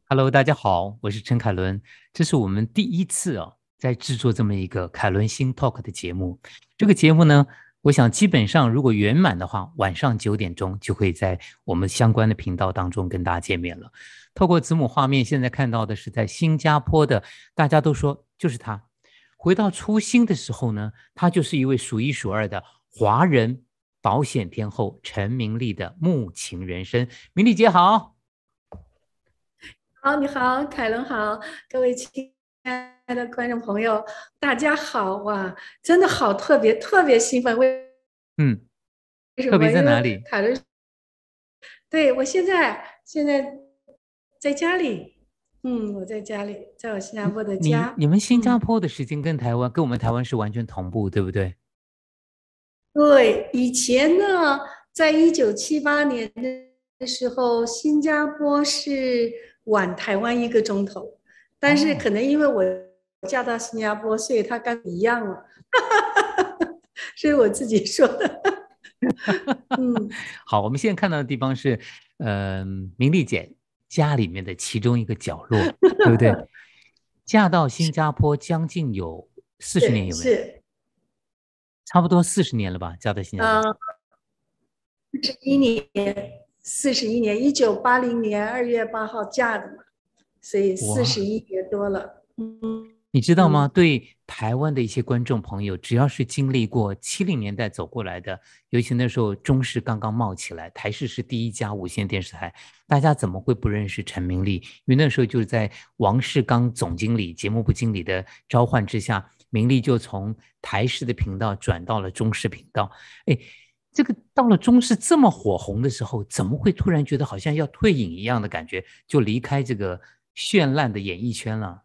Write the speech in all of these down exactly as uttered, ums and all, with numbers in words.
Hello，大家好，我是陈凯伦。这是我们第一次哦，在制作这么一个凯伦新 Talk 的节目。这个节目呢，我想基本上如果圆满的话，晚上九点钟就会在我们相关的频道当中跟大家见面了。透过子母画面，现在看到的是在新加坡的，大家都说就是他。回到初心的时候呢，他就是一位数一数二的华人保险天后陈明丽的幕情人生。明丽姐好。 好，你好，凯伦好，各位亲爱的观众朋友，大家好哇！真的好特别，特别兴奋。为嗯，特别为什么？因为在哪里？ 凯伦，对，我现在现在在家里，嗯，我在家里，在我新加坡的家， 你你们新加嗯， 坡的时间跟台湾跟我们台湾是完全同步，对不对？ 对。以前呢，在一九七八年的时候，新加坡是晚台湾一个钟头，但是哦， 可能因为我嫁到新加坡，所以它跟一样了。是我自己说的。嗯， 好，我们现在看到的地方是，嗯、明丽姐家里面的其中一个角落，对不对？嫁到新加坡将近有四十年，有没有？ 是是， 差不多四十年了吧？嫁到新加坡。 呃，四十一年，四十一年，一九八零年二月八号嫁的嘛，所以四十哇， 一年多了。嗯你知道吗？ 嗯， 对台湾的一些观众朋友，只要是经历过七零年代走过来的，尤其那时候中视刚刚冒起来，台视是第一家无线电视台，大家怎么会不认识陈明丽？因为那时候就是在王世刚总经理、节目部经理的召唤之下，明丽就从台视的频道转到了中视频道。哎，这个到了中视这么火红的时候，怎么会突然觉得好像要退隐一样的感觉，就离开这个绚烂的演艺圈了？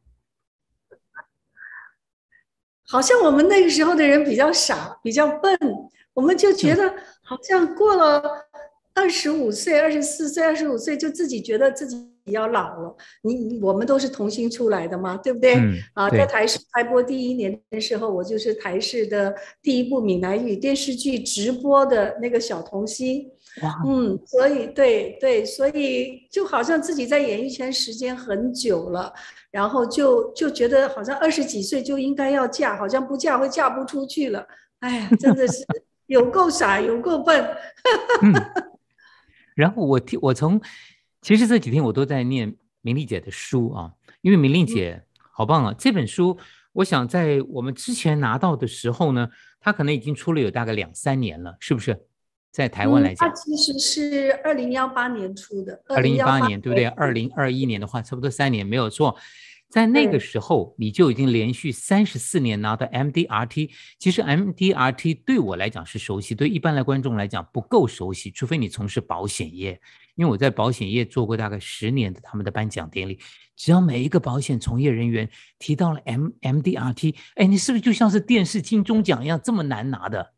好像我们那个时候的人比较傻，比较笨，我们就觉得好像过了二十五岁、二十四岁、二十五岁，就自己觉得自己要老了。你我们都是童星出来的嘛，对不对？ 嗯， 啊，在对。 台视开播第一年的时候，我就是台视的第一部闽南语电视剧直播的那个小童星。 哇， 嗯，所以对对，所以就好像自己在演艺圈时间很久了。然后就就觉得好像二十几岁就应该要嫁，好像不嫁会嫁不出去了。哎呀，真的是有够傻，有够笨。 嗯，然后我听我从，其实这几天我都在念明丽姐的书啊，因为明丽嗯， 姐好棒啊，这本书我想在我们之前拿到的时候呢，她可能已经出了有大概两三年了，是不是？在台湾嗯， 来讲， 他其实是二零幺八年出的，二二零零幺八一八年对不对？二年， 零二一年的话，差不多三年没有错。在那个对， 时候，你就已经连续三十四年拿到 M D R T。其实 M D R T 对我来讲是熟悉，对一般的观众来讲不够熟悉，除非你从事保险业。因为我在保险业做过大概十年的他们的颁奖典礼，只要每一个保险从业人员提到了 M MDRT，哎，你是不是就像是电视金钟奖一样这么难拿的？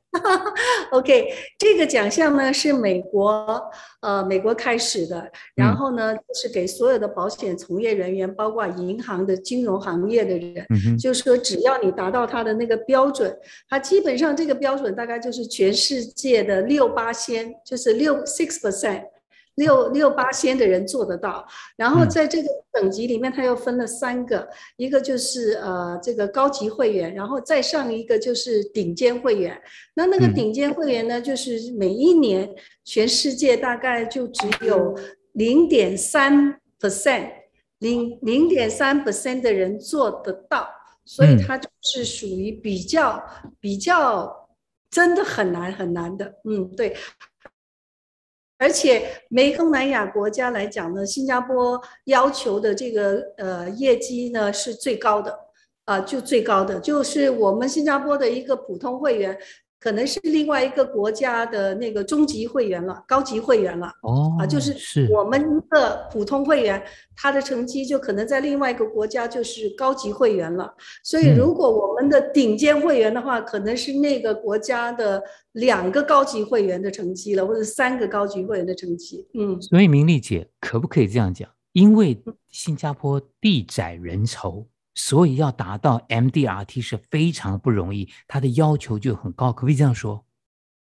OK，这个奖项呢是美国呃美国开始的，然嗯后呢就是给所有的保险从业人员，包括银行的金融行业的人， 嗯哼， 就是说只要你达到它的那个标准，它基本上这个标准大概就是全世界的六八仙，就是六 six percent。六六八仙的人做得到，然后嗯在这个等级里面，它又分了三个，一个就是呃这个高级会员，然后再上一个就是顶尖会员。那那个嗯， 顶尖会员呢，就是每一年全世界大概就只有零点三 percent，零零点三 percent 的人做得到，所以嗯， 它就是属于比较比较真的很难很难的，嗯，对。而且，每东南亚国家来讲呢，新加坡要求的这个呃业绩呢是最高的，啊、呃就最高的，就是我们新加坡的一个普通会员，可能是另外一个国家的那个中级会员了，高级会员了，啊、就哦， 是是， 我们一个普通会员，他的成绩就可能在另外一个国家就是高级会员了。所以， 嗯。 如果我们的顶尖会员的话，可能是那个国家的两个高级会员的成绩了，或者三个高级会员的成绩。嗯， 所以明丽姐可不可以这样讲？因为新加坡地窄人稠，所以要达到 M D R T 是非常不容易，它的要求就很高，可不可以这样说？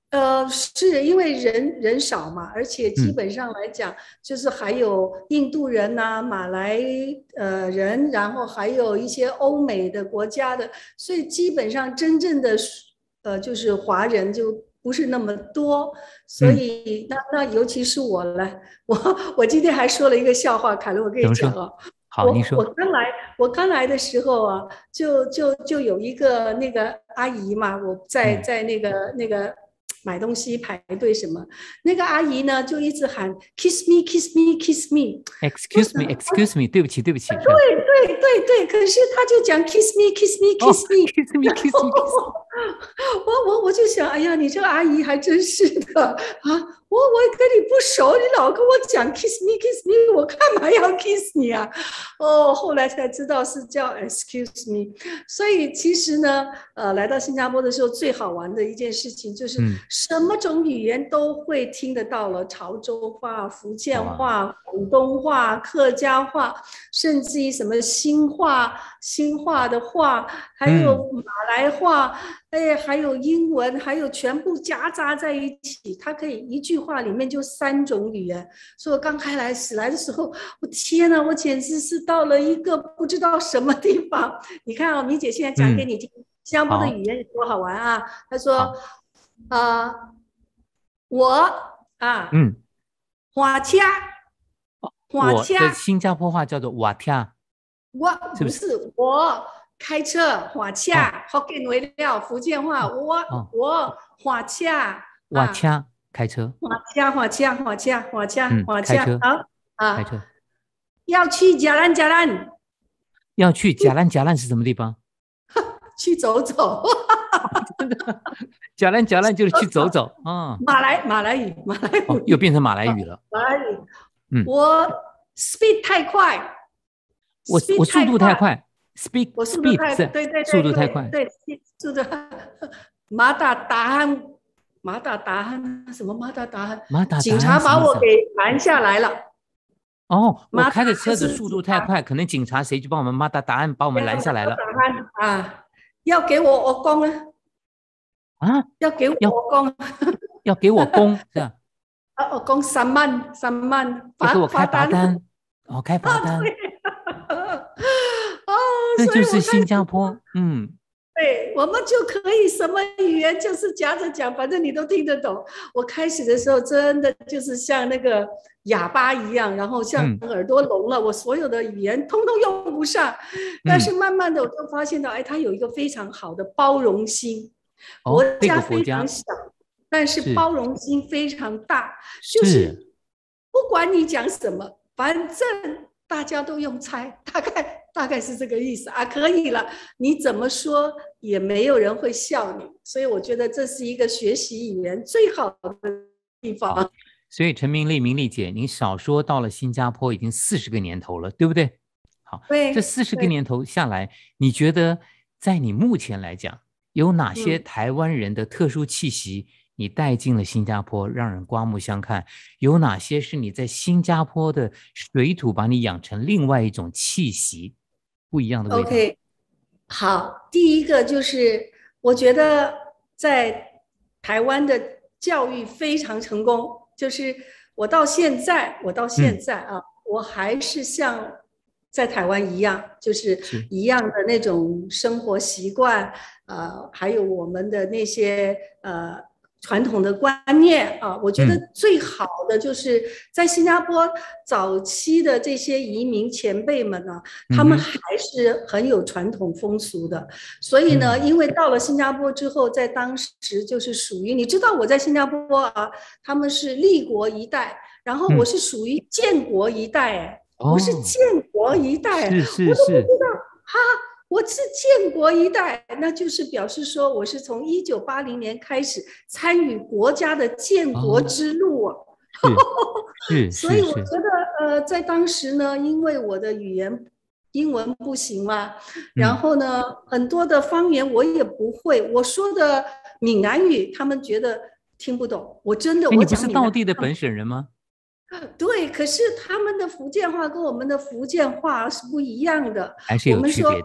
呃，是因为人人少嘛，而且基嗯本上来讲，就是还有印度人呐、马来呃人，然后还有一些欧美的国家的，所以基本上真正的呃就是华人就不是那么多，所嗯， 以那那尤其是我了，我我今天还说了一个笑话，凯伦，我跟怎么说？ 你讲啊。 好，您我我说。 刚来，我刚来的时候啊，就就就有一个那个阿姨嘛，我在嗯在那个那个买东西排队什么，那个阿姨呢就一直喊 kiss me kiss me kiss me，我 ，excuse 想我 me，excuse me，对不起，对不起，是吧？ 对对对对，可是她就讲 kiss me kiss me 哦 kiss me， ，kiss me，kiss me，kiss me。 我我我就想，哎呀，你这个阿姨还真是的啊！我我跟你不熟，你老跟我讲 kiss me kiss me，我干嘛要 kiss 你啊？哦，后来才知道是叫 excuse me。所以其实呢，呃，来到新加坡的时候，最好玩的一件事情就是嗯， 什么种语言都会听得到了，潮州话、福建哇， 话、广东话、客家话，甚至于什么新话、新话的话，还有嗯， 马来话。哎，还有英文，还有全部夹杂在一起，它可以一句话里面就三种语言。所以我刚开来始来的时候，我天哪，我简直是到了一个不知道什么地方。你看啊、哦，米姐现在讲给嗯， 你听，新加坡的好， 语言有多好玩啊！她说， 好， 呃，我啊， 嗯， 花车，花车， 我的新加坡话叫做瓦跳， 我是不是？ 不是我开车，花车， 哦福建为了福建话， 哦我哦， 我花车啊。 瓦跳，开车， 花车，花车，花车，花车， 嗯， 花车， 开车， 好啊， 开车。 要去加兰加兰要去甲兰，甲兰是什么地方？ 去走走， 真的，甲兰，甲兰就是去走走啊。 马来马来语，马来哦，又语， 变成马来语了。 马来语， 嗯， 我 speed 太快我我 ，speed 速太快， 度太快，speak 我速度 speed 太， 是对对速对度太快。 对对，速度，马达达汉，马达达汉什么马达达汉， 马达达警察安什么意思啊？ 把我给拦下来了， 哦，我马达开的就是车子速度警察。 太快，可能警察谁就帮我们马达达安把我们拦下来了啊，要给我我公啊， 啊！ 要给我要我公要给我工是吧？ 啊，我公三万三万要给我开罚罚单罚单，哦，开罚啊， 单， 对哦， 这就是所以我开始新加坡。嗯， 对，我们就可以什么语言就是夹着讲，反正你都听得懂。我开始的时候真的就是像那个哑巴一样，然后像嗯耳朵聋了，我所有的语言通通用不上。但是嗯， 慢慢的我就发现到，哎，他有一个非常好的包容心，国哦，这家个国家非常小，但是是包容心非常大，就是是不管你讲什么，反正大家都用猜，大概大概是这个意思啊。可以了，你怎么说也没有人会笑你，所以我觉得这是一个学习语言最好的地方。 所以陈明丽、明丽姐，您少说到了新加坡已经四十个年头了，对不对？好，这对对， 四十个年头下来，你觉得在你目前来讲，有哪些嗯。 台湾人的特殊气息你带进了新加坡，让人刮目相看？有哪些是你在新加坡的水土把你养成另外一种气息，不一样的味道？ OK，好，第一个就是我觉得在台湾的教育非常成功，就是我到现在，我到现嗯， 在啊，我还是像在台湾一样，就是是， 一样的那种生活习惯，呃，还有我们的那些呃传统的观念啊，我觉得嗯最好的就是在新加坡早期的这些移民前辈们呢、啊，他们嗯哼， 还是很有传统风俗的。所以呢， 嗯， 因为到了新加坡之后，在当时就是属于，你知道我在新加坡啊，他们是立国一代，然后我嗯， 是属于建国一代，哎，我是哦， 建国一代， 是我都不是是， 知道哈。我是建国一代，那就是表示说我是从一九八零年开始参与国家的建国哦， 之路啊。 是是所以我是是， 觉得，呃，在当时呢，因为我的语言英文不行嘛，然嗯， 后呢，很多的方言我也不会，我说的闽南语他们觉得听不懂，我真的哎， 我你不是讲闽南语， 道地的本省人吗？ 对，可是他们的福建话跟我们的福建话是不一样的。 还是有我们说区别的？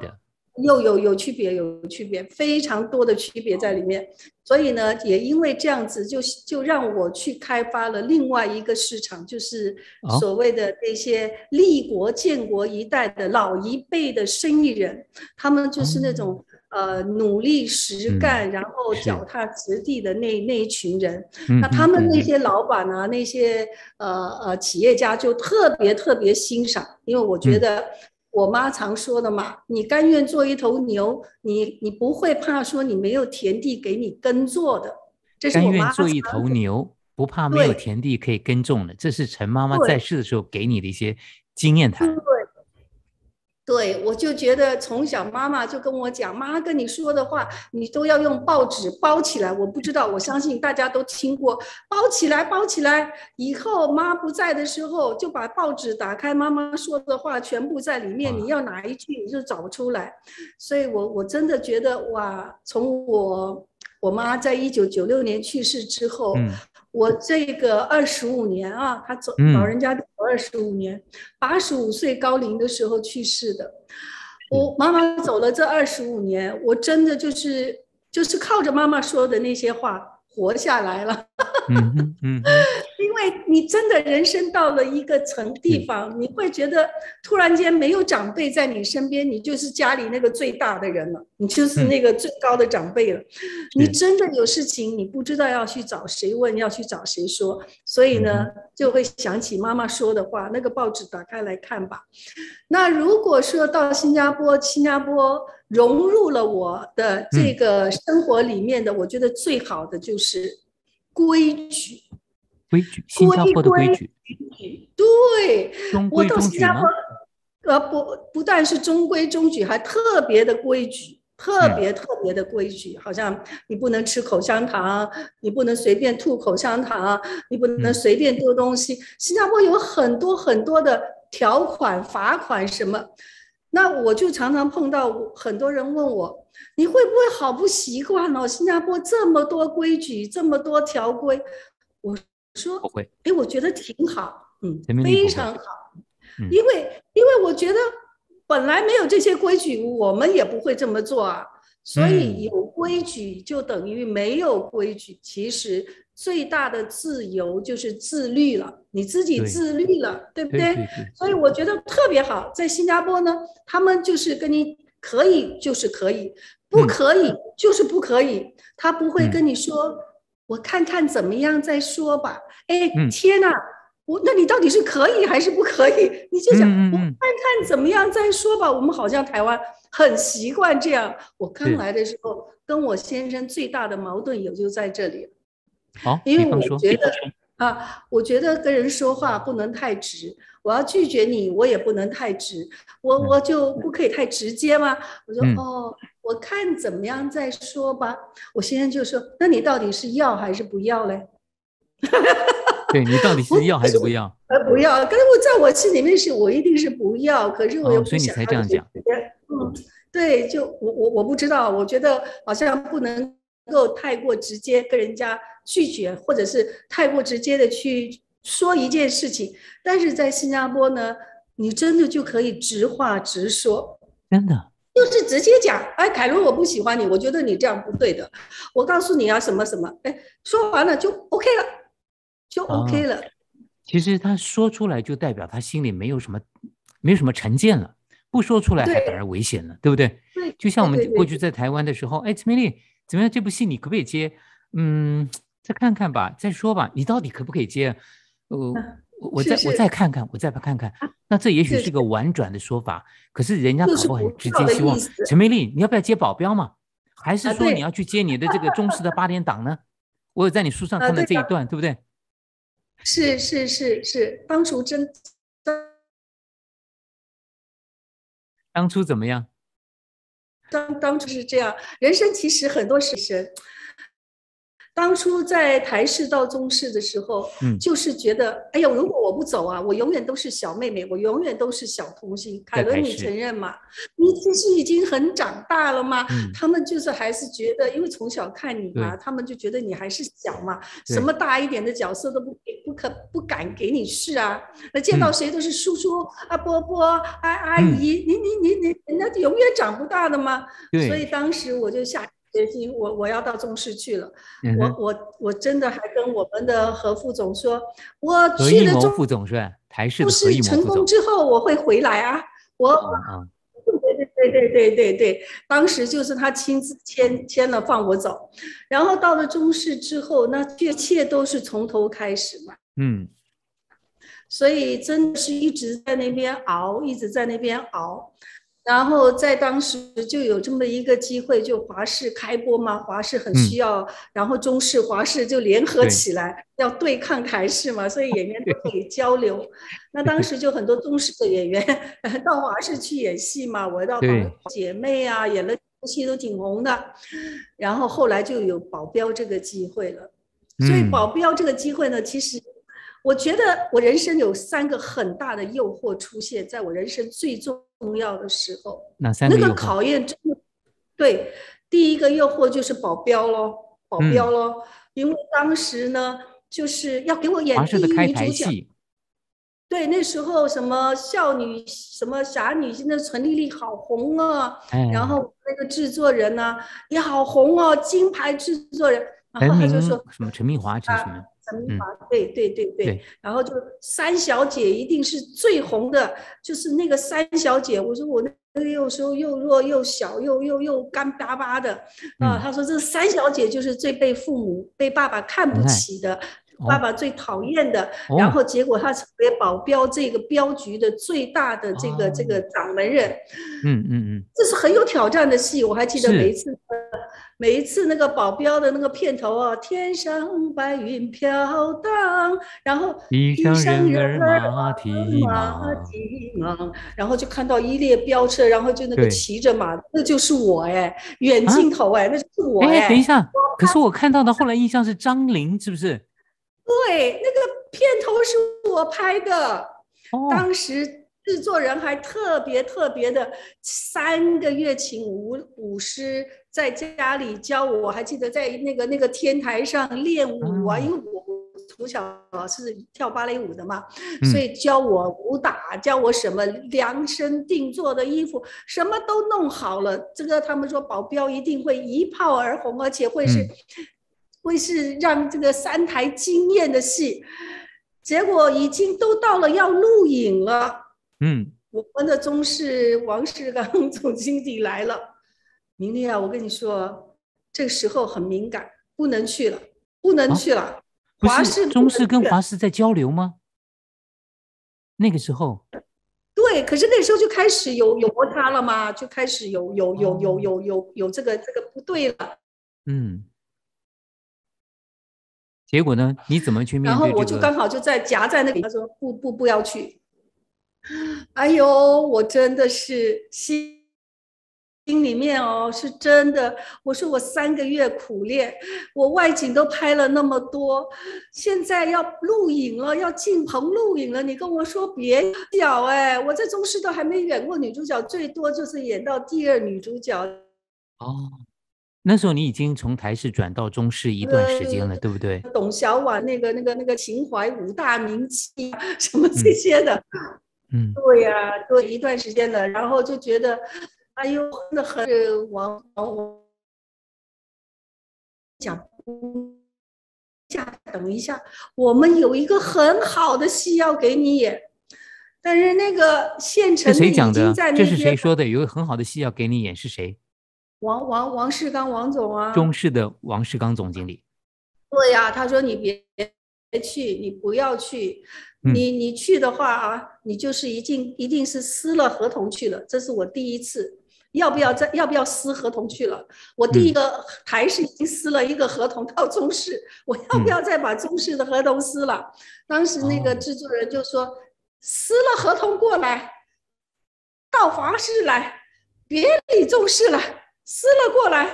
有有有区别，有区别，非常多的区别在里面。所以呢，也因为这样子就，就让我去开发了另外一个市场，就是所谓的那些立国建国一代的老一辈的生意人，他们就是那种、哦、呃努力实干，嗯、然后脚踏实地的那那一群人。那他们那些老板啊，那些呃呃企业家就特别特别欣赏，因为我觉得。嗯我妈常说的嘛，你甘愿做一头牛，你你不会怕说你没有田地给你耕作的。这是我妈甘愿做一头牛，不怕没有田地可以耕种的。这是陈妈妈在世的时候给你的一些经验谈。 对，对，我就觉得从小妈妈就跟我讲，妈跟你说的话，你都要用报纸包起来。我不知道，我相信大家都听过，包起来，包起来。以后妈不在的时候，就把报纸打开，妈妈说的话全部在里面，你要哪一句你就找出来。所以我我真的觉得哇，从我我妈在一九九六年去世之后。嗯我这个二十五年啊，他走老人家走二十五年，八十五岁高龄的时候去世的。我妈妈走了这二十五年，我真的就是就是靠着妈妈说的那些话活下来了。 嗯嗯嗯， 因为你真的人生到了一个层地方，你会觉得突然间没有长辈在你身边，你就是家里那个最大的人了，你就是那个最高的长辈了。嗯、你真的有事情，你不知道要去找谁问，要去找谁说，所以呢，就会想起妈妈说的话，那个报纸打开来看吧。那如果说到新加坡，新加坡融入了我的这个生活里面的，嗯、我觉得最好的就是规矩。 规矩，新加坡的规矩， 对， 中规中矩吗？ 呃，不，不但是中规中矩，还特别的规矩，特别特别的规矩。嗯、好像你不能吃口香糖，你不能随便吐口香糖，你不能随便丢东西。嗯、新加坡有很多很多的条款、罚款什么。那我就常常碰到很多人问我，你会不会好不习惯哦？新加坡这么多规矩，这么多条规，我。说，哎，我觉得挺好，嗯，非常好，嗯、因为因为我觉得本来没有这些规矩，我们也不会这么做啊。所以有规矩就等于没有规矩，其实最大的自由就是自律了，你自己自律了， 对, 对不 对, 对, 对, 对？所以我觉得特别好。在新加坡呢，他们就是跟你可以就是可以，不可以就是不可以，嗯、他不会跟你说。嗯我看看怎么样再说吧。哎，天哪！我那你到底是可以还是不可以？你就想，我看看怎么样再说吧。我们好像台湾很习惯这样。我刚来的时候，跟我先生最大的矛盾也就在这里。 好， 因为我觉得啊，我觉得跟人说话不能太直。我要拒绝你，我也不能太直。我我就不可以太直接吗？我说、嗯、哦。我看怎么样再说吧。我先生就说：“那你到底是要还是不要嘞？” 对，你到底是要还是不要？ 呃，不要。可是我在我心里面是我一定是不要，可是我又不想、 哦、所以你才这样讲。 嗯，对，就我我我不知道，我觉得好像不能够太过直接跟人家拒绝，或者是太过直接的去说一件事情。但是在新加坡呢，你真的就可以直话直说， 真的。 就是直接讲，哎，凯伦，我不喜欢你，我觉得你这样不对的。我告诉你啊，什么什么，哎，说完了就 OK 了，就 OK 了。 哦、其实他说出来就代表他心里没有什么，没有什么成见了，不说出来还反而危险了， 对, 对不对？ 对。 就像我们过去在台湾的时候，哎，陈美丽，怎么样？这部戏你可不可以接？嗯，再看看吧，再说吧，你到底可不可以接？呃。啊我再我再看看，我再看看，那这也许是个婉转的说法，可是人家搞不好很直接，希望陈美丽，你要不要接保镖嘛？还是说你要去接你的这个中式的八点档呢？我有在你书上看到这一段，对不对？ 是是是是，当初真当初怎么样？ 当当初是这样，人生其实很多事情。 当初在台视到中视的时候， 嗯， 就是觉得，哎呦，如果我不走啊，我永远都是小妹妹，我永远都是小童星。凯伦，你在台视， 承认吗？你其实已经很长大了嘛。 嗯， 他们就是还是觉得，因为从小看你嘛， 对他们就觉得你还是小嘛， 对什么大一点的角色都不不可不敢给你试啊。那见到谁都是叔叔啊、伯伯啊、阿嗯， 姨，你你你你，人家永远长不大的嘛。所以对， 当时我就下决心，我我要到中视去了。 嗯哼， 我我我真的还跟我们的何副总说，我何一谋去了中副总是吧？台视的何一视成谋副总， 功之后，我会回来啊。我啊啊， 对对对对对对，当时就是他亲自签签了放我走，然后到了中视之后，那一切都是从头开始嘛。 嗯， 所以真的是一直在那边熬，一直在那边熬。然后在当时就有这么一个机会，就华视开播嘛，华视很需要，然后中视、华视就联合起来要对抗台视嘛，所以演员都可以交流。那当时就很多中视的演员到华视去演戏嘛，我到华姐妹啊，演了戏都挺红的。然后后来就有保镖这个机会了，所以保镖这个机会呢，其实。我觉得我人生有三个很大的诱惑出现在我人生最重要的时候， 哪三个诱惑？ 那个考验真的对。第一个诱惑就是保镖咯，保镖咯，嗯、因为当时呢就是要给我演第一女主角。对，那时候什么少女什么侠女，现在陈丽丽好红啊，哎、然后那个制作人呢、啊、也好红哦，金牌制作人，然后他就说什么陈明华陈什么？ 陈明华，嗯、对对对 对, 对，然后就三小姐一定是最红的，就是那个三小姐。我说我那个有时候又弱又小又又又干巴巴的啊，嗯、他说这三小姐就是最被父母被爸爸看不起的。哦、爸爸最讨厌的，哦、然后结果他成为保镖这个镖局的最大的这个、哦、这个掌门人， 嗯嗯嗯， 这是很有挑战的戏。我还记得每一次，每一次那个保镖的那个片头啊，天上白云飘荡，然后地上人儿马蹄马蹄忙，然后就看到一列飙车，然后就那个骑着马，那就是我哎，远镜头哎，啊、那就是我哎。 等一下，可是我看到的后来印象是张玲，是不是？ 对，那个片头是我拍的，哦、当时制作人还特别特别的三个月请舞舞师在家里教我，我还记得在那个那个天台上练舞啊，嗯、因为我从小是跳芭蕾舞的嘛，嗯、所以教我武打，教我什么量身定做的衣服，什么都弄好了。这个他们说保镖一定会一炮而红，而且会是。嗯会是让这个三台惊艳的戏，结果已经都到了要录影了。嗯，我们的中视王世刚总经理来了，明丽啊，我跟你说，这个时候很敏感，不能去了，不能去了。啊、 华视中视跟华视在交流吗？那个时候， 对，可是那时候就开始有有摩擦了嘛，就开始有有有有有有有这个这个不对了。嗯。 结果呢？你怎么去面对、这个？ 然后我就刚好就在夹在那里，他说不不不要去。哎呦，我真的是心心里面哦，是真的。我说我三个月苦练，我外景都拍了那么多，现在要录影了，要进棚录影了。你跟我说别角哎，我在中视都还没演过女主角，最多就是演到第二女主角。 哦。那时候你已经从台视转到中视一段时间了，呃、对不对？ 董小宛那个那个那个情怀五大名妻什么这些的，嗯，对呀、啊，对一段时间了，然后就觉得，哎呦，真的很王王讲下等一下，我们有一个很好的戏要给你演，但是那个县城已经在那边。 这是谁说的？有一个很好的戏要给你演，是谁？ 王王王世刚王总啊， 中视的王世刚总经理。 对呀、啊，他说你别去，你不要去，嗯、你你去的话啊，你就是一定一定是撕了合同去了。这是我第一次，要不要再要不要撕合同去了？我第一个台视已经撕了一个合同到中视，我要不要再把中视的合同撕了？嗯、当时那个制作人就说，哦、撕了合同过来，到华视来，别理中视了。撕了过来，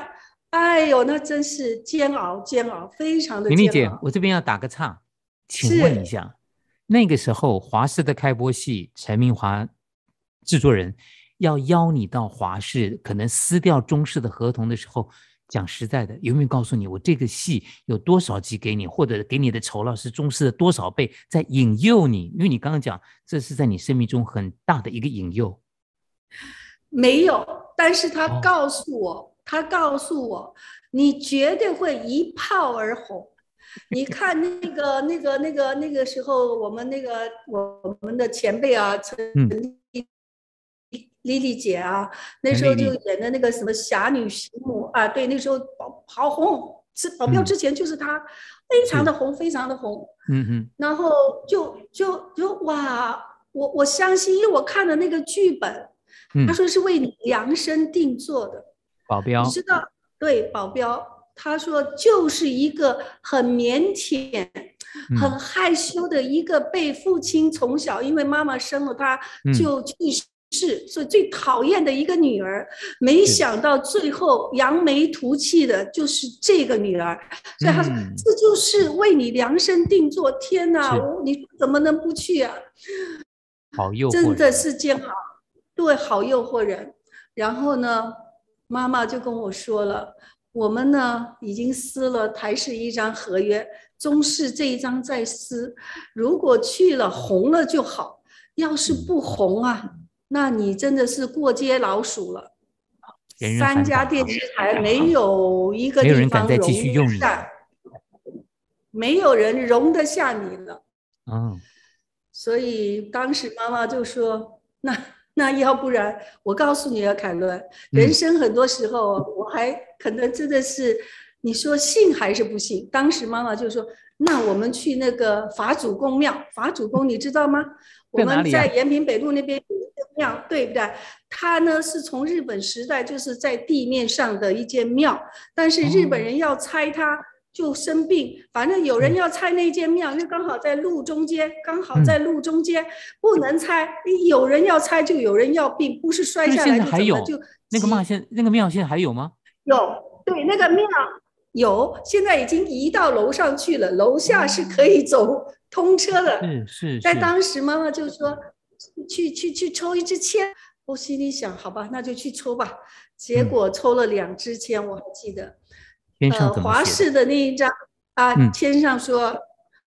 哎呦，那真是煎熬，煎熬，非常的明丽姐， 煎熬。 我这边要打个岔，请问一是下，那个时候华视的开播戏，陈明华制作人要邀你到华视，可能撕掉中视的合同的时候，讲实在的，有没有告诉你我这个戏有多少集给你，或者给你的酬劳是中视的多少倍，在引诱你？因为你刚刚讲，这是在你生命中很大的一个引诱。 没有，但是他哦， 告诉我，他告诉我，你绝对会一炮而红。你看那个、那个、那个、那个时候，我们那个我们的前辈啊，陈嗯， 丽丽姐啊，那时候就陈丽丽， 演的那个什么侠女席母啊，对，那时候保好红，是保镖嗯， 之前就是她，非常是， 的红，非常的红。 嗯嗯然后就就就哇，我我相信，因为我看了那个剧本，他嗯， 说是为你量身定做的， 保镖， 你知道？对，保镖，他说就是一个很腼腆、很嗯害羞的一个被父亲从小因为妈妈生了他嗯， 就去世，所以最讨厌的一个女儿。没是， 想到最后扬眉吐气的就是这个女儿，所以他说嗯， 这就是为你量身定做。天哪， 是， 我你怎么能不去啊？ 好诱惑真的人。 是煎熬，对，好诱惑人。然后呢，妈妈就跟我说了，我们呢已经撕了台视一张合约，中视这一张再撕，如果去了红了就好，要是不红啊，那你真的是过街老鼠了。 人人三家喊打啊， 电视台没有一个没有地人敢再继方容得续用你了。 下，没有人容得下你了。 嗯所以当时妈妈就说：“那那要不然，我告诉你啊，凯伦，人嗯生很多时候，我还可能真的是，你说信还是不信？”当时妈妈就说：“那我们去那个法主公庙，法主公你知道吗？我们在哪里呀、 在延平北路那边有一个庙，对不对？它呢是从日本时代就是在地面上的一间庙，但是日本哦， 人要拆它。”就生病，反正有人是， 要拆那间庙，因为刚好在路中间，刚好在嗯， 路中间，不能拆。有人要拆，就有人要病，不是摔下是不是现在来就怎么就还有那个庙？ 急。 现那个庙现在还有吗？ 有，对，那个庙有，现在已经移到楼上去了，楼下是可哦， 以走通车的。 是是在是， 当时，妈妈就说去去去抽一支签，我心里想，好吧，那就去抽吧。结嗯， 果抽了两支签，我还记得， 天上呃， 怎么写的？ 华视的那一张啊， 嗯， 签上说，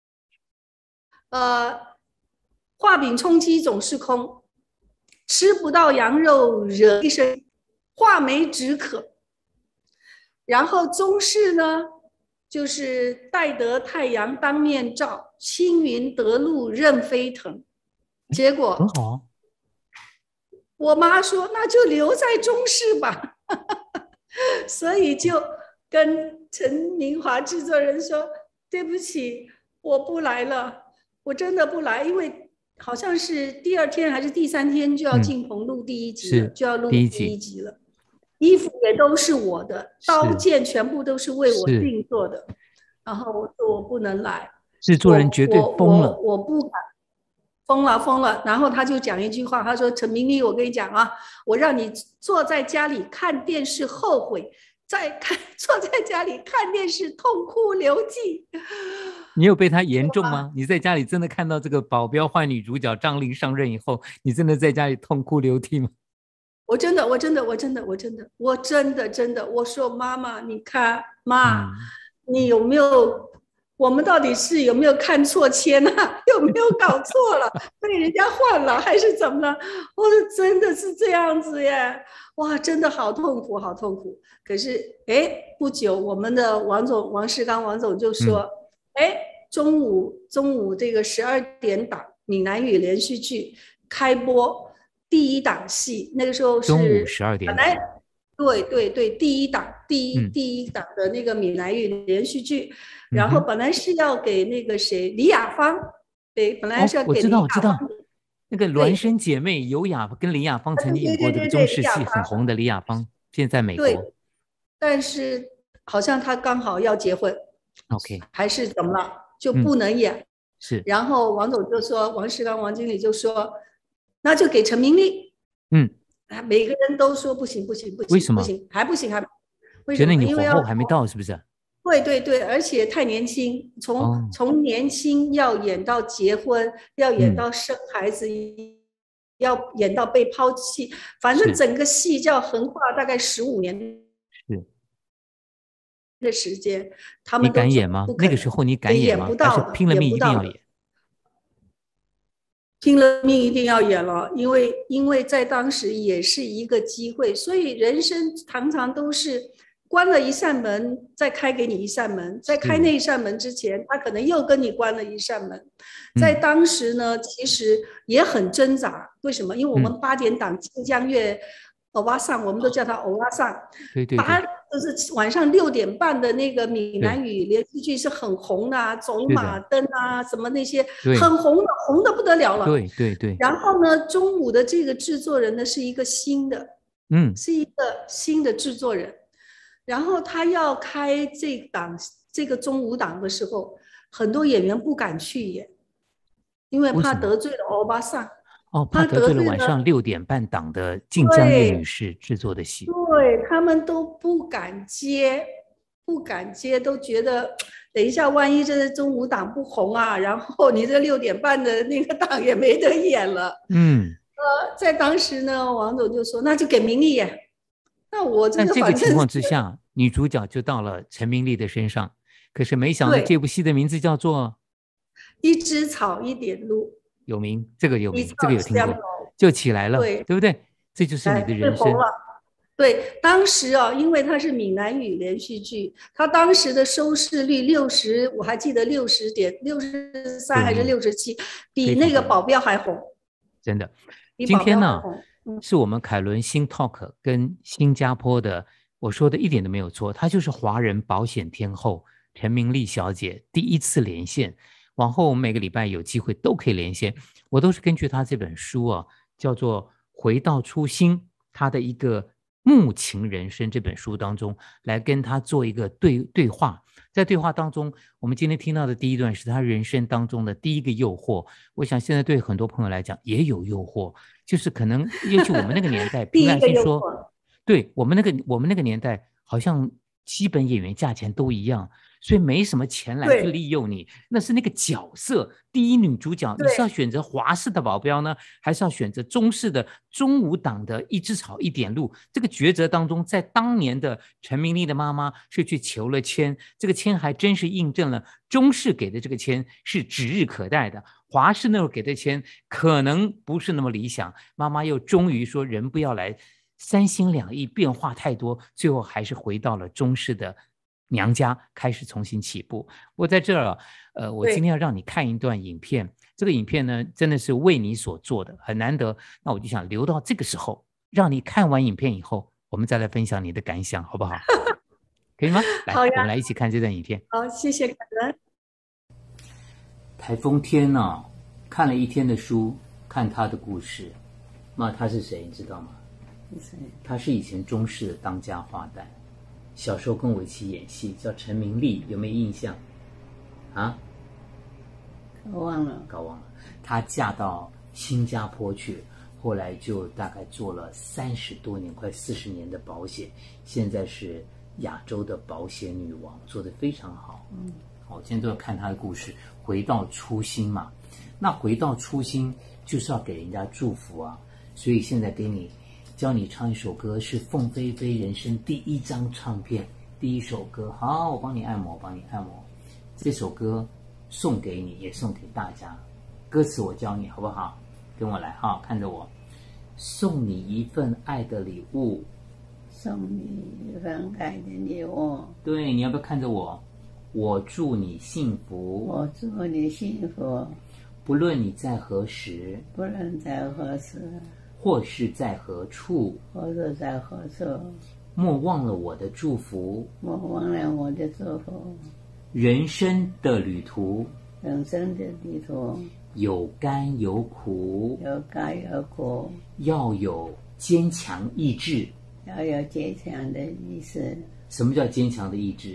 呃，画饼充饥总是空，吃不到羊肉惹一身，画眉止渴。然后中式呢，就是待得太阳当面照，青云得路任飞腾。结果很好啊。 我妈说，那就留在中式吧。所以就跟陈明华制作人说：“对不起，我不来了，我真的不来，因为好像是第二天还是第三天就要嗯， 进棚录第一集了， 是就要录第一第一集， 集了。衣服也都是我的，刀是剑全部都是为我是， 定做的。然后我说我不能来， 制作人绝对我我我疯了。 我不敢。”疯了疯了，然后他就讲一句话，他说：“陈明丽，我跟你讲啊，我让你坐在家里看电视后悔，再看坐在家里看电视痛哭流涕。” 你有被他言中吗？你在家里真的看到这个保镖换女主角张琳上任以后，你真的在家里痛哭流涕吗？ 我真的，我真的，我真的，我真的，我真的真的，我说妈妈，你看妈， 嗯， 你有没有？我们到底是有没有看错签啊？有没有搞错了？被人家换了还是怎么了？我说真的是这样子耶！哇，真的好痛苦，好痛苦。可是，哎，不久我们的王总王世刚王总就说，哎、嗯，中午中午这个十二点档闽南语连续剧开播第一档戏，那个时候是中午十二点档。 对对对，第一档第一、 嗯、 第一档的那个闽南语连续剧，然后本来是要给那个谁李雅芳，对，本来是要给李雅芳、哦、 我知道，我知道，那个孪生姐妹尤雅跟李雅芳曾经演过这个中式戏很红的李雅芳，现在在美国。 对，但是好像她刚好要结婚 ，OK， 还是怎么了，就不能演。嗯、 是， 然后王总就说，王世刚王经理就说，那就给陈明丽。 嗯。 每个人都说不行不行不行， 为什么不行？还不行还不行？ 为什么？ 觉得你火因为要候还没到，是不是？ 对对对，而且太年轻，从、 哦， 从年轻要演到结婚，要演到生孩子，嗯、要演到被抛弃，反正整个戏就要横跨大概十五年是的时间，他你们都说敢演吗？ 不可能， 那个时候你也演敢演吗？还是不到的， 拼了命演不到的。 一定要演？ 拼了命一定要演了，因为因为在当时也是一个机会，所以人生常常都是关了一扇门，再开给你一扇门，在开那一扇门之前，他可能又跟你关了一扇门。在当时呢，其实也很挣扎。为什么？因为我们八点档晋江月欧巴桑，我们都叫他欧巴桑。 对对对， 八就是晚上六点半的那个闽南语连续剧是很红的、啊，走马灯啊，什么那些很红的，红的不得了了。 对对对。 然后呢，中午的这个制作人呢是一个新的， 嗯， 是一个新的制作人。然后他要开这档这个中午档的时候，很多演员不敢去演，因为怕得罪了欧巴桑。 哦，怕得罪了晚上六点半档的晋江月女士制作的戏， 对，他们都不敢接，不敢接，都觉得等一下万一这中午档不红啊，然后你这六点半的那个档也没得演了。 嗯， 呃，在当时呢，王总就说那就给明丽演。那我这个这个情况之下，女主角就到了陈明丽的身上。可是没想到这部戏的名字叫做 《一枝草一点露》。 有名，这个有名，这个有听过，就起来了， 对， 对不对？这就是你的人生。 对，当时啊，因为它是闽南语连续剧，它当时的收视率六十，我还记得六十点六十三还是六十七，比那个保镖还红。 真的，今天呢，是我们凯伦新 Talk 跟新加坡的，我说的一点都没有错，她就是华人保险天后陈明丽小姐第一次连线。往后我们每个礼拜有机会都可以连线，我都是根据她这本书啊，叫做《回到初心》，她的一个幕情人生这本书当中来跟她做一个对对话。在对话当中，我们今天听到的第一段是她人生当中的第一个诱惑。我想现在对很多朋友来讲也有诱惑，就是可能尤其我们那个年代，凭良心说，对我们那个我们那个年代，好像基本演员价钱都一样。所以没什么钱来去利用你，那是那个角色。第一女主角，你是要选择华式的保镖呢，还是要选择中式的中午档的一枝草一点露？这个抉择当中，在当年的陈明丽的妈妈是去求了签，这个签还真是印证了中式给的这个签是指日可待的，华式那会儿给的签可能不是那么理想。妈妈又终于说，人不要来三心两意，变化太多，最后还是回到了中式的娘家，开始重新起步。我在这儿，呃，我今天要让你看一段影片，这个影片呢，真的是为你所做的，很难得。那我就想留到这个时候，让你看完影片以后，我们再来分享你的感想，好不好？可以吗？来， 好呀， 我们来一起看这段影片。 好，谢谢凯伦。 台风天呢、哦，看了一天的书，看他的故事。那他是谁，你知道吗？他是以前中视的当家花旦。小时候跟我一起演戏，叫陈明丽，有没有印象？啊？ 搞忘了， 搞忘了。她嫁到新加坡去，后来就大概做了三十多年，快四十年的保险，现在是亚洲的保险女王，做得非常好。嗯，好，今天都要看她的故事，回到初心嘛。那回到初心就是要给人家祝福啊，所以现在给你。教你唱一首歌，是凤飞飞人生第一张唱片，第一首歌。好，我帮你按摩，帮你按摩。这首歌送给你，也送给大家。歌词我教你，好不好？跟我来哈，看着我。送你一份爱的礼物， 送你一份爱的礼物。 对，你要不要看着我？我祝你幸福， 我祝你幸福。 不论你在何时， 不论在何时。 或是在何处， 或是在何处， 莫忘了我的祝福， 莫忘了我的祝福。 人生的旅途， 人生的旅途， 有甘有苦， 有甘有苦， 要有坚强意志， 要有坚强的意志。 什么叫坚强的意志？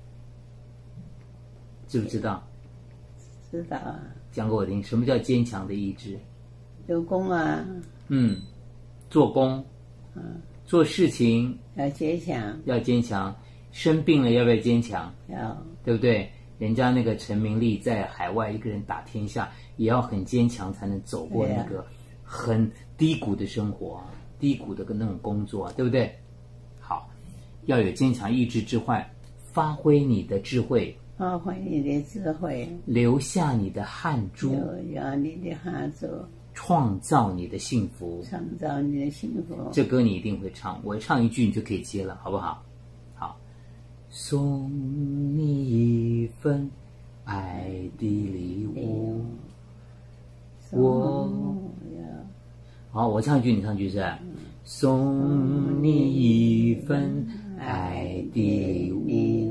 知不知道？ 知道啊。 讲给我听，什么叫坚强的意志？ 有功啊。 嗯，做工， 嗯， 做事情要坚强， 要坚强，生病了要不要坚强？ 要对不对？人家那个陈明利在海外一个人打天下，也要很坚强才能走过那个很低谷的生活，低谷的那种工作，对不对？好，要有坚强意志之外，发挥你的智慧， 发挥你的智慧， 留下你的汗珠， 留下你的汗珠， 创造你的幸福， 创造你的幸福。 这歌你一定会唱，我唱一句你就可以接了，好不好？好，送你一份爱的礼物，我好，我唱一句你唱一句是吧？送你一份爱的礼物，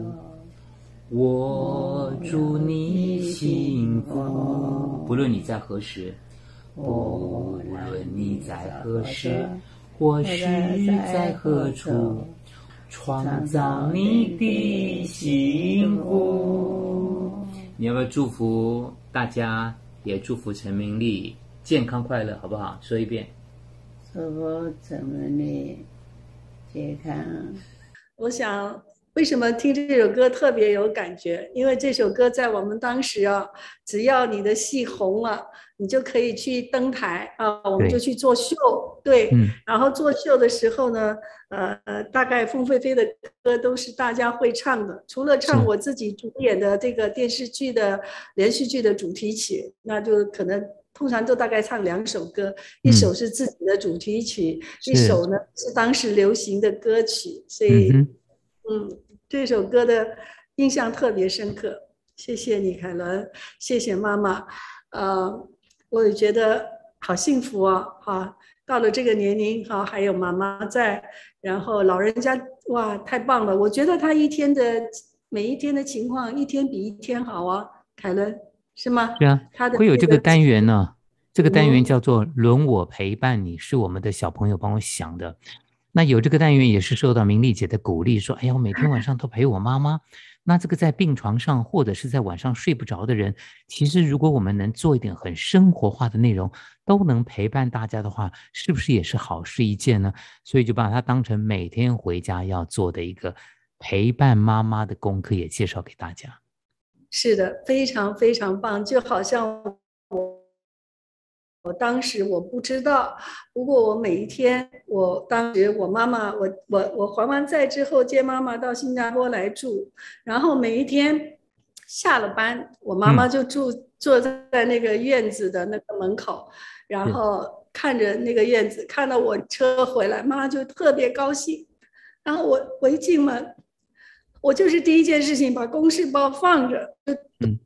我祝你幸福，不论你在何时，不论你在何时，或是在何处，创造你的幸福。你要不要祝福大家，也祝福陈明利健康快乐，好不好？说一遍。 祝福陈明利健康。 我想为什么听这首歌特别有感觉，因为这首歌在我们当时啊，只要你的戏红了，你就可以去登台啊，我们就去做秀。对、嗯、然后做秀的时候呢，呃，大概凤飞飞的歌都是大家会唱的，除了唱我自己主演的这个电视剧的连续剧的主题曲，那就可能通常都大概唱两首歌，一首是自己的主题曲、嗯、一首呢是当时流行的歌曲，所以 嗯, 嗯，这首歌的印象特别深刻。谢谢你凯伦，谢谢妈妈，呃，我也觉得好幸福啊，哈，到了这个年龄哈，还有妈妈在，然后老人家哇太棒了，我觉得他一天的每一天的情况一天比一天好啊，凯伦是吗？ 是啊，他的会有这个单元呢，这个单元叫做轮我陪伴你，是我们的小朋友帮我想的。那有这个单元也是受到明丽姐的鼓励，说哎呀我每天晚上都陪我妈妈。那这个在病床上或者是在晚上睡不着的人，其实如果我们能做一点很生活化的内容，都能陪伴大家的话，是不是也是好事一件呢？所以就把它当成每天回家要做的一个陪伴妈妈的功课也介绍给大家。 是的，非常非常棒，就好像我我当时我不知道，不过我每一天，我当时我妈妈，我我我还完债之后接妈妈到新加坡来住，然后每一天下了班，我妈妈就住、嗯、坐在那个院子的那个门口，然后看着那个院子，看到我车回来，妈妈就特别高兴，然后我我一进门，我就是第一件事情把公事包放着，嗯。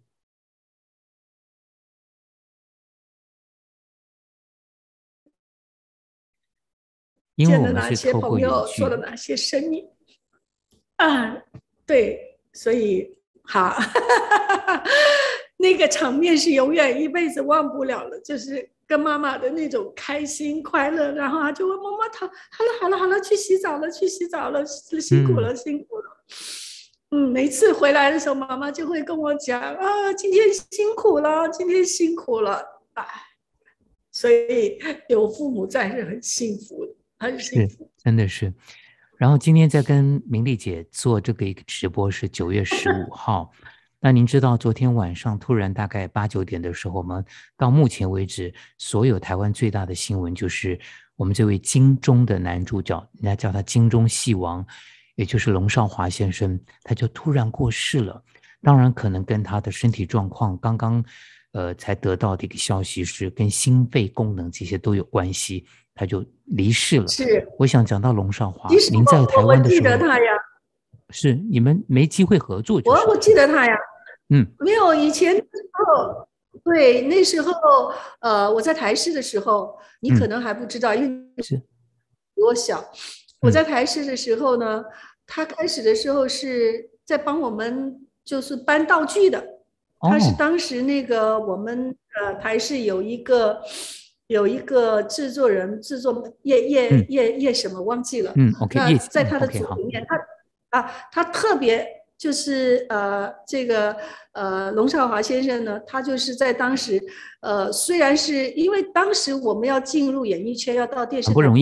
见了哪些朋友，做了哪些生意啊？对，所以好，那个场面是永远一辈子忘不了了，就是跟妈妈的那种开心快乐。然后他就问妈妈：“他好了，好了，好了，去洗澡了，去洗澡了，辛苦了，嗯、辛苦了。”嗯，每次回来的时候，妈妈就会跟我讲：“啊，今天辛苦了，今天辛苦了。”哎，所以有父母在是很幸福的。 是，真的是。然后今天在跟明丽姐做这个一个直播是九月十五号。那您知道昨天晚上突然大概八九点的时候，我们到目前为止所有台湾最大的新闻就是我们这位金钟的男主角，人家叫他金钟戏王，也就是龙少华先生，他就突然过世了。当然可能跟他的身体状况刚刚呃才得到的一个消息是跟心肺功能这些都有关系，他就离世了。 是， 我想讲到龙少华，您在台湾的时候， 我记得他呀， 是你们没机会合作、就是， 我我记得他呀， 嗯， 没有以前的时候，对，那时候呃我在台视的时候，你可能还不知道，嗯、因为是比我小。我在台视的时候呢，嗯、他开始的时候是在帮我们就是搬道具的，哦、他是当时那个我们呃台视有一个。有一个制作人，制作叶叶叶叶什么忘记了。 嗯 ，OK， 那在他的组里面， okay, 他啊，他特别就是呃，这个呃，龙少华先生呢，他就是在当时呃，虽然是因为当时我们要进入演艺圈，要到电视台， 很不容易。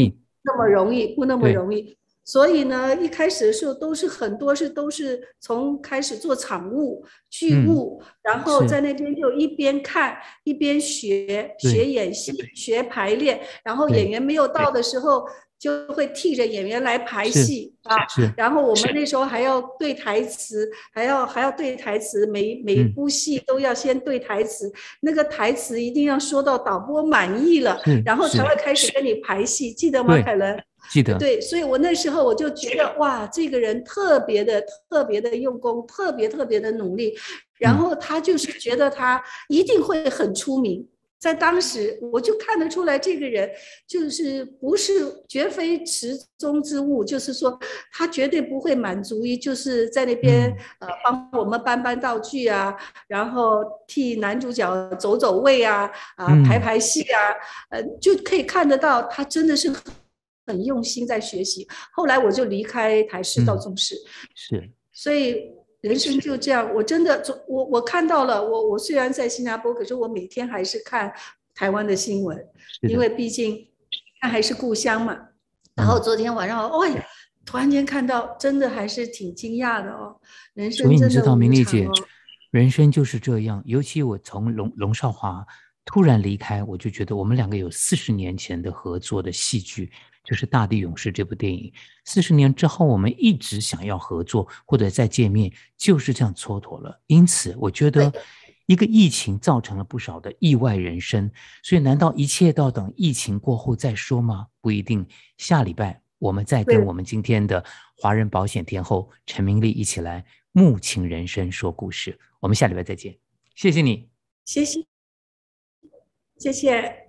那么容易，不那么对容易。所以呢，一开始的时候都是很多是都是从开始做场务、剧嗯， 务，然后是， 在那边就一边看一边学学对演戏、学排练，然后对演员没有到的时候。就会替着演员来排是戏啊， 是， 然后我们那时候还要对台词，还要还要对台词，每每一嗯， 部戏都要先对台词，那个台词一定要说到导播满意了， 是然后才会是， 开始跟你排戏，记得吗， 对， 凯伦？ 记得， 对，所以我那时候我就觉得哇，这个人特别的特别的用功，特别特别的努力，然嗯后他就是觉得他一定会很出名。在当时，我就看得出来，这个人就是不是绝非池中之物，就是说他绝对不会满足于就是在那边、 嗯、 呃帮我们搬搬道具啊，然后替男主角走走位啊，啊、 嗯、 排排戏啊，呃，就可以看得到他真的是很用心在学习。后来我就离开台视到中视， 嗯、是， 所以人生就这样。我真的，我我看到了，我我虽然在新加坡，可是我每天还是看台湾的新闻，因为毕竟那还是故乡嘛。然后昨天晚上，哎、哦，突然间看到，真的还是挺惊讶的哦。人生真的无常哦。 所以你知道，明丽姐，人生就是这样。尤其我从龙龙少华突然离开，我就觉得我们两个有四十年前的合作的戏剧，就是《大地勇士》这部电影。四十年之后，我们一直想要合作或者再见面，就是这样蹉跎了。因此，我觉得一个疫情造成了不少的意外人生。所以，难道一切到等疫情过后再说吗？不一定。下礼拜我们再跟我们今天的华人保险天后陈明丽一起来幕情人生说故事。我们下礼拜再见，谢谢你， 谢谢，谢谢。